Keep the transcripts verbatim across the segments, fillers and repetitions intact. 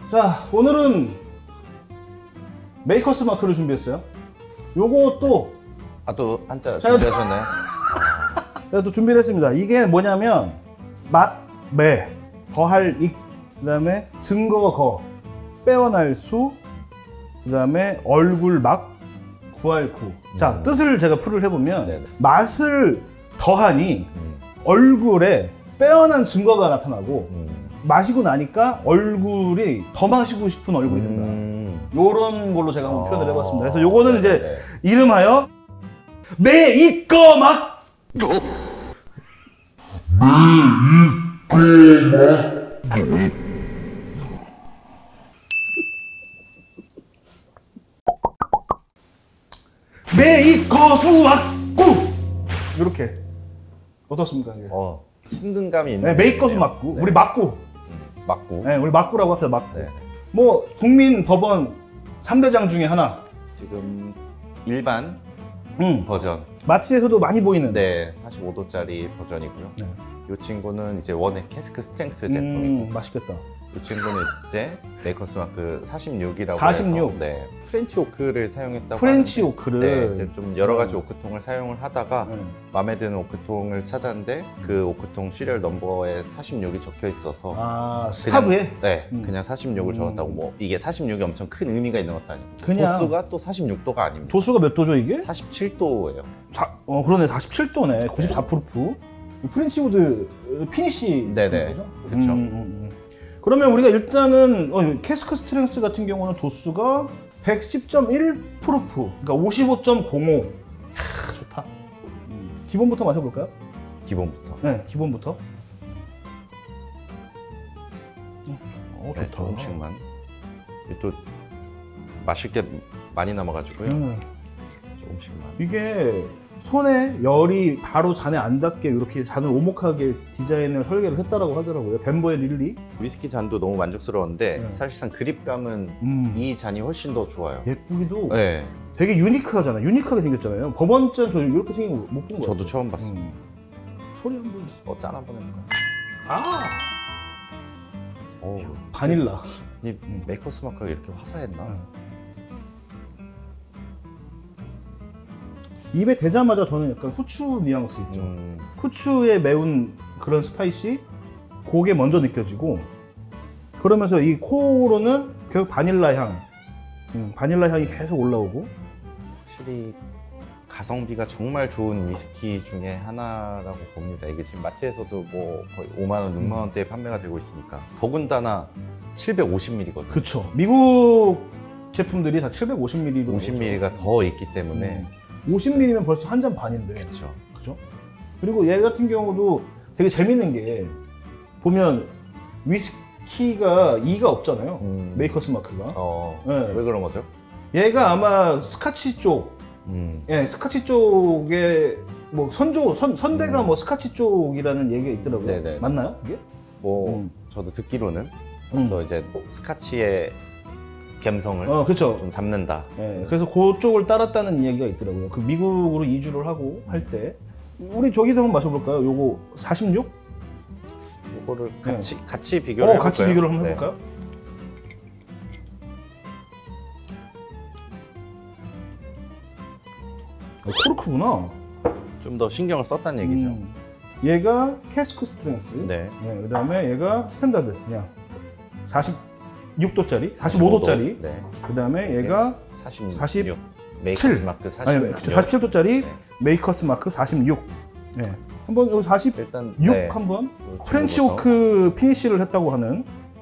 자, 오늘은 메이커스 마크를 준비했어요. 요거 또 아, 또 한자 준비하셨나요? 제가 또 준비를 했습니다. 이게 뭐냐면 맛, 매, 더할 익, 그 다음에 증거 거, 빼어날 수, 그 다음에 얼굴 막, 구할 구. 음. 자, 뜻을 제가 풀을 해보면 네네. 맛을 더하니 음. 얼굴에 빼어난 증거가 나타나고 음. 마시고 나니까 얼굴이 더 마시고 싶은 얼굴이 된다. 음. 요런 걸로 제가 한번 어... 표현을 해봤습니다. 그래서 요거는 네네. 이제 이름하여 메이꺼맛! 메이꺼맛! 메이꺼수막구! 이렇게 어떻습니까? 이게? 어, 친근감이 있는. 네, 메이꺼수막구. 네. 우리 막구. 음, 막구. 네, 우리 막구라고 합시다. 막구. 네. 뭐 국민 법원 삼 대장 중에 하나. 지금 일반 음. 버전. 마트에서도 많이 보이는. 네, 사십오 도짜리 버전이고요. 네. 이 친구는 이제 원의 캐스크 스트렝스 제품이고. 음, 맛있겠다. 이 친구는 이제 메이커스 마크 사십육이라고 사십육. 해서 네, 프렌치 오크를 사용했다고 프렌치 하는데, 오크를 네, 이제 좀 여러 가지 오크통을 사용을 하다가 음. 마음에 드는 오크통을 찾았는데 그 오크통 시리얼 넘버에 사십육이 적혀 있어서 아, 스타브에? 네, 음. 그냥 사십육을 적었다고. 뭐 이게 사십육이 엄청 큰 의미가 있는 것도 아니고 그냥 도수가 또 사십육 도가 아닙니다. 도수가 몇 도죠 이게? 사십칠 도예요. 사, 어 그러네, 사십칠 도네. 구십사 프루프. 프렌치우드 피니쉬. 네네. 그렇죠. 음, 음, 음. 그러면 우리가 일단은 어, 캐스크 스트렝스 같은 경우는 도수가 백십 점 일 프루프, 그러니까 오십오 점 공오. 이야, 좋다. 음. 기본부터 마셔볼까요? 기본부터. 네, 기본부터. 어, 좋다. 네, 조금씩만. 또 마실 게 많이 남아가지고요. 음. 조금씩만. 이게 손에 열이 바로 잔에 안 닿게 이렇게 잔을 오목하게 디자인을 설계를 했다라고 하더라고요. 덴버의 릴리. 위스키 잔도 너무 만족스러운데 네. 사실상 그립감은 음. 이 잔이 훨씬 더 좋아요. 예쁘기도 네. 되게 유니크하잖아요. 유니크하게 생겼잖아요. 법원 잔 저 이렇게 생긴 거 못 본 거 같아요. 저도 처음 봤습니다. 음. 소리 한번. 어, 짠 한번 해볼까요? 아! 오, 바닐라. 이 음. 메이커스 마크가 이렇게 화사했나? 음. 입에 대자마자 저는 약간 후추 뉘앙스 있죠. 음. 후추의 매운 그런 스파이시, 그게 먼저 느껴지고, 그러면서 이 코로는 계속 바닐라 향, 음, 바닐라 향이 계속 올라오고. 확실히 가성비가 정말 좋은 위스키 중에 하나라고 봅니다. 이게 지금 마트에서도 뭐 거의 오만 원, 육만 원대에 판매가 되고 있으니까. 더군다나 칠백오십 밀리리거든요. 그쵸. 미국 제품들이 다 칠백오십 밀리리로 오십 밀리리가 더 있기 때문에. 음. 오십 밀리리면 벌써 한 잔 반인데. 그쵸. 그죠? 그리고 얘 같은 경우도 되게 재밌는 게, 보면 위스키가 이가 없잖아요. 음. 메이커스 마크가. 어, 네. 왜 그런 거죠? 얘가 아마 스카치 쪽, 음. 예, 스카치 쪽에 뭐 선조, 선, 선대가 음. 뭐 스카치 쪽이라는 얘기가 있더라고요. 네네. 맞나요? 이게? 뭐 음. 저도 듣기로는 그래서 음. 이제 스카치의 감성을 어, 그쵸. 좀 담는다. 네, 그래서 그쪽을 따랐다는 이야기가 있더라고요. 그 미국으로 이주를 하고 할 때. 우리 저기도 한번 마셔볼까요? 요거 사십육? 요거를 같이 네. 같이 비교를 어, 해볼까요? 같이 비교를 한번 해볼까요? 네. 어, 코르크구나. 좀 더 신경을 썼다는 얘기죠. 음. 얘가 캐스크 스트렝스. 네. 네. 그 다음에 얘가 스탠다드. 그냥 사십육 도짜리, 사십오 도짜리. 네. 그 다음에 얘가 사십육. 사십칠. 메이커스 마크 사십육. 아니, 그쵸, 사십칠 도짜리 네. 메이커스 마크 사십육. 네. 한번 여기 사십육 일단, 네. 한번 프렌치 오크 피니쉬를 했다고 하는.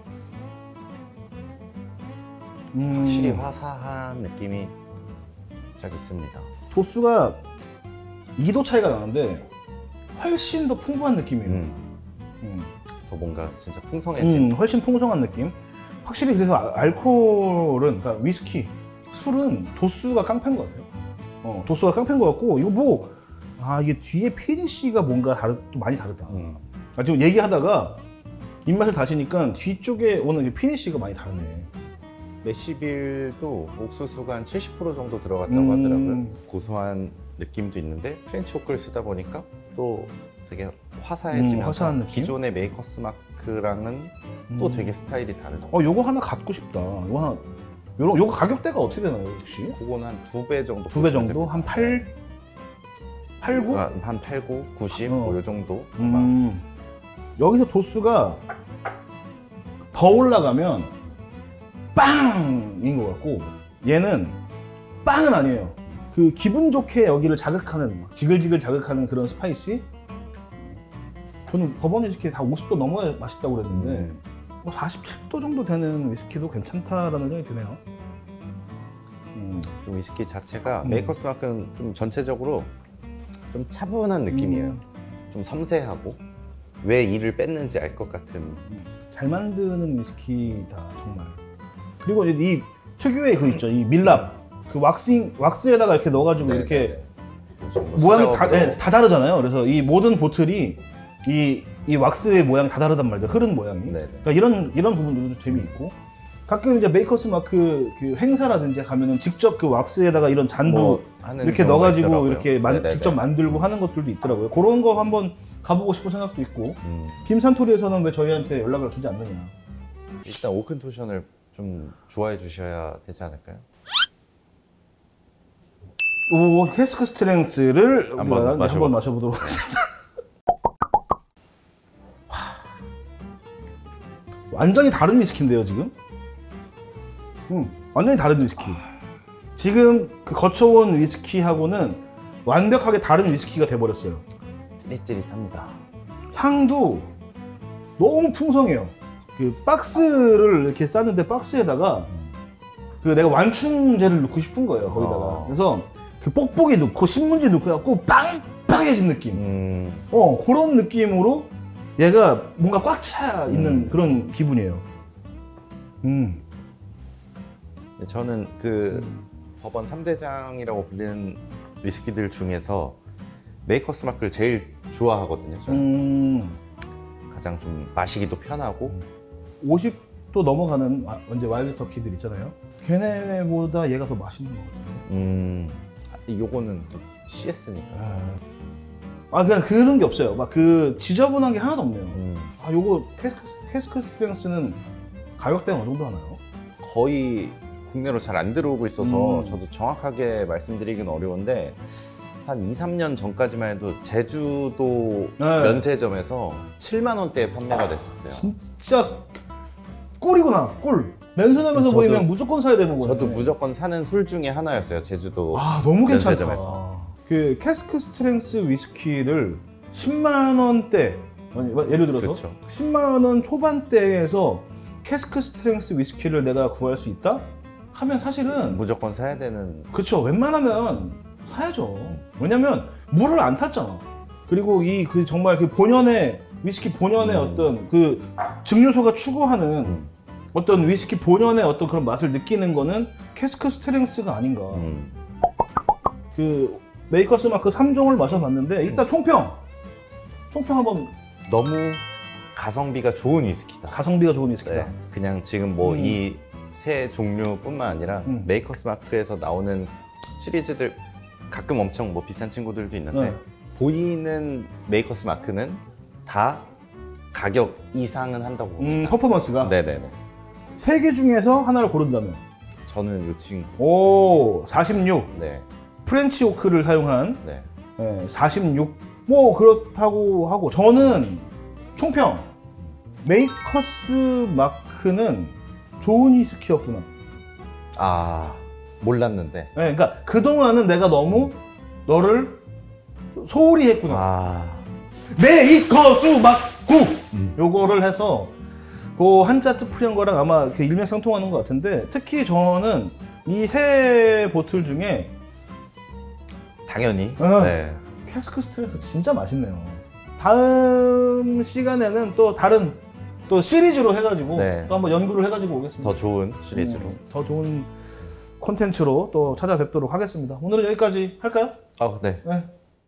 음. 확실히 화사한 느낌이 딱 있습니다. 도수가 이 도 차이가 나는데 훨씬 더 풍부한 느낌이에요. 음. 음. 더 뭔가 진짜 풍성해진. 음, 훨씬 풍성한 느낌. 확실히 그래서 알코올은, 그러니까 위스키, 술은 도수가 깡패인 것 같아요. 어, 도수가 깡패인 것 같고, 이거 뭐, 아, 이게 뒤에 피니쉬가 뭔가 다르, 또 많이 다르다. 음. 아, 지금 얘기하다가 입맛을 다시니까 뒤쪽에 오는 피니쉬가 많이 다르네. 메시빌도 옥수수가 한 칠십 퍼센트 정도 들어갔다고 음... 하더라고요. 고소한 느낌도 있는데 프렌치 오크를 쓰다 보니까 또 되게 화사해지면서 음, 화사한 느낌? 기존의 메이커스 마크 마크랑은 또 음. 되게 스타일이 다르죠. 어, 요거 하나 갖고 싶다. 요거 하나. 요거, 요거 가격대가 어떻게 되나요, 혹시? 그거는 한 두 배 정도. 두 배 보시면 정도? 됩니다. 한 팔? 팔, 구? 아, 한 팔, 구, 구십 어. 뭐 요 정도. 음. 여기서 도수가 더 올라가면 빵인 것 같고, 얘는 빵은 아니에요. 그 기분 좋게 여기를 자극하는, 막 지글지글 자극하는 그런 스파이시? 저는 버번 위스키 다 오십 도 넘어야 맛있다고 그랬는데, 음. 뭐 사십칠 도 정도 되는 위스키도 괜찮다라는 생각이 드네요. 음. 좀 위스키 자체가 음. 메이커스 마크는 좀 전체적으로 좀 차분한 느낌이에요. 음. 좀 섬세하고 왜 이를 뺐는지 알 것 같은. 잘 만드는 위스키다, 정말. 그리고 이제 이 특유의 그 있죠, 이 밀랍. 그 왁싱, 왁스에다가 이렇게 넣어가지고 네, 이렇게 네, 네. 좀 뭐 모양이 다, 수작업으로. 네, 다 다르잖아요. 그래서 이 모든 보틀이 이, 이 왁스의 모양이 다 다르단 말이죠. 흐른 모양이. 네, 네. 그러니까 이런, 이런 부분들도 좀 재미있고. 가끔 이제 메이커스 마크 그 행사라든지 가면은 직접 그 왁스에다가 이런 잔도 뭐 하는 이렇게 경우가 넣어가지고 있더라고요. 이렇게 만- 네네네. 직접 만들고 하는 것들도 있더라고요. 그런 거 한번 가보고 싶은 생각도 있고. 음, 김산토리에서는 왜 저희한테 연락을 주지 않느냐. 일단 오큰토션을 좀 좋아해 주셔야 되지 않을까요? 오, 캐스크 스트렝스를 한번 우리가 마셔봐. 한번 마셔보도록 하겠습니다. 완전히 다른 위스키인데요, 지금? 음, 완전히 다른 위스키. 지금 그 거쳐온 위스키하고는 완벽하게 다른 위스키가 돼버렸어요. 찌릿찌릿합니다. 향도 너무 풍성해요. 그 박스를 이렇게 쌌는데 박스에다가 그 내가 완충제를 넣고 싶은 거예요, 거기다가. 어. 그래서 그 뽁뽁이 넣고 신문지 넣고 해갖고 빵빵해진 느낌. 음, 어, 그런 느낌으로 얘가 뭔가 꽉 차 있는 음. 그런 기분이에요. 음. 저는 그 버번 삼 대장이라고 불리는 위스키들 중에서 메이커스 마크를 제일 좋아하거든요. 저는 음. 가장 좀 마시기도 편하고. 오십 도 넘어가는 와- 언제 와일드 터키들 있잖아요. 걔네보다 얘가 더 맛있는 것 같아요. 음, 아, 요거는 씨에스니까. 아, 그냥 그런 게 없어요. 막 그 지저분한 게 하나도 없네요. 음, 아, 요거 캐스크, 캐스크 스트렝스는 가격대가 어느 정도 하나요? 거의 국내로 잘 안 들어오고 있어서 음. 저도 정확하게 말씀드리기는 어려운데 한 이, 삼 년 전까지만 해도 제주도 네. 면세점에서 칠만 원대에 판매가 됐었어요. 진짜 꿀이구나, 꿀. 면세점에서 저도- 보이면 무조건 사야 되는 거예요. 저도 무조건 사는 술 중에 하나였어요. 제주도. 아, 너무 괜찮다. 면세점에서. 그 캐스크 스트렝스 위스키를 십만 원대, 아니, 예를 들어서 그렇죠. 십만 원 초반대에서 캐스크 스트렝스 위스키를 내가 구할 수 있다? 하면 사실은 무조건 사야 되는. 그쵸, 웬만하면 사야죠. 왜냐면 물을 안 탔잖아. 그리고 이 그 정말 그 본연의 위스키 본연의 음. 어떤 그 증류소가 추구하는 음. 어떤 위스키 본연의 어떤 그런 맛을 느끼는 거는 캐스크 스트렝스가 아닌가. 음. 그 메이커스 마크 삼 종을 마셔봤는데 일단 총평! 총평 한번. 너무 가성비가 좋은 위스키다. 가성비가 좋은 위스키다. 네, 그냥 지금 뭐 음. 이 세 종류뿐만 아니라 음. 메이커스 마크에서 나오는 시리즈들 가끔 엄청 뭐 비싼 친구들도 있는데 네. 보이는 메이커스 마크는 다 가격 이상은 한다고 음, 봅니다. 퍼포먼스가 네네네. 세 개 중에서 하나를 고른다면 저는 요 친구. 오, 사십육. 네, 프렌치 오크를 사용한 네. 예, 사십육. 뭐 그렇다고 하고 저는 총평. 메이커스 마크는 좋은 위스키였구나. 아 몰랐는데. 예, 그러니까 그동안은 내가 너무 너를 소홀히 했구나. 아 메이커스 마크! 음. 요거를 해서 그 한자 뜻풀이한 거랑 아마 이렇게 일맥상통하는 것 같은데, 특히 저는 이 세 보틀 중에 당연히. 아. 네. 캐스크 스트렝스 진짜 맛있네요. 다음 시간에는 또 다른 또 시리즈로 해가지고 네. 또 한번 연구를 해가지고 오겠습니다. 더 좋은 시리즈로. 음, 더 좋은 콘텐츠로 또 찾아뵙도록 하겠습니다. 오늘은 여기까지 할까요? 아 네. 네.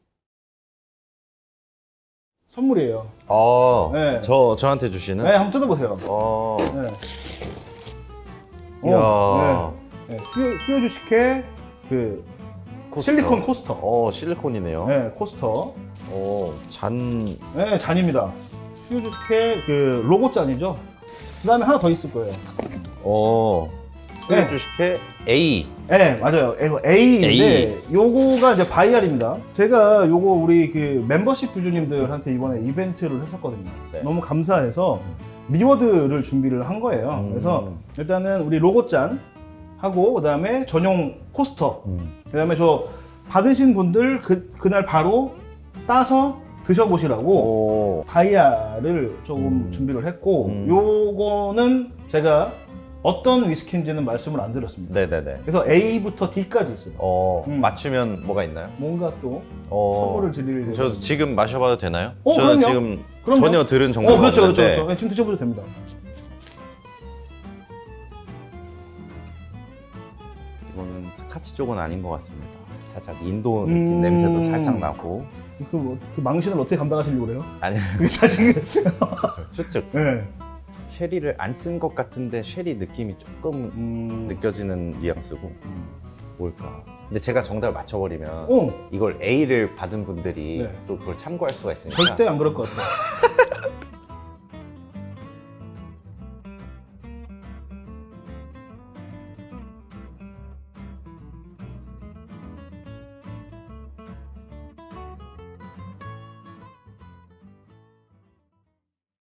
선물이에요. 어, 네. 저 저한테 주시는. 네, 한번 뜯어보세요. 어. 네. 이야. 어, 네. 네. 수요, 수요 주식회 그 코스터. 실리콘 코스터. 어, 실리콘이네요. 네, 코스터. 어, 잔. 네, 잔입니다. 스튜디오스케 그 로고 잔이죠. 그 다음에 하나 더 있을 거예요. 어. 네. 스튜디오스케 A. 네, 맞아요. 이거 A인데 A. 요거가 이제 바이알입니다. 제가 요거 우리 그 멤버십 구주님들한테 이번에 이벤트를 했었거든요. 네. 너무 감사해서 리워드를 준비를 한 거예요. 음. 그래서 일단은 우리 로고짠 하고 그다음에 전용 포스터, 음. 그다음에 저 받으신 분들 그 그날 바로 따서 드셔보시라고 오. 바이알을 조금 음. 준비를 했고 음. 요거는 제가 어떤 위스키인지는 말씀을 안 드렸습니다. 네네네. 그래서 A부터 D까지 있어요. 어, 음. 맞추면 뭐가 있나요? 뭔가 또 어. 선물을 드릴. 저 지금 마셔봐도 되나요? 어, 저 그럼요. 지금 그럼요. 전혀 들은 정보가 어, 그렇죠, 그렇죠, 없는데. 그렇죠. 네, 지금 드셔보셔도 됩니다. 이거는 스카치 쪽은 아닌 것 같습니다. 살짝 인도 음. 느낌 냄새도 살짝 나고. 그, 뭐, 그 망신을 어떻게 감당하시려고 그래요? 아니, 그 사실. 추측. 네. 쉐리를 안 쓴 것 같은데 쉐리 느낌이 조금 음. 느껴지는 뉘앙스고. 뭘까? 근데 제가 정답을 맞춰버리면 어, 이걸 A를 받은 분들이 네. 또 그걸 참고할 수가 있으니까 절대 안 그럴 것 같아요.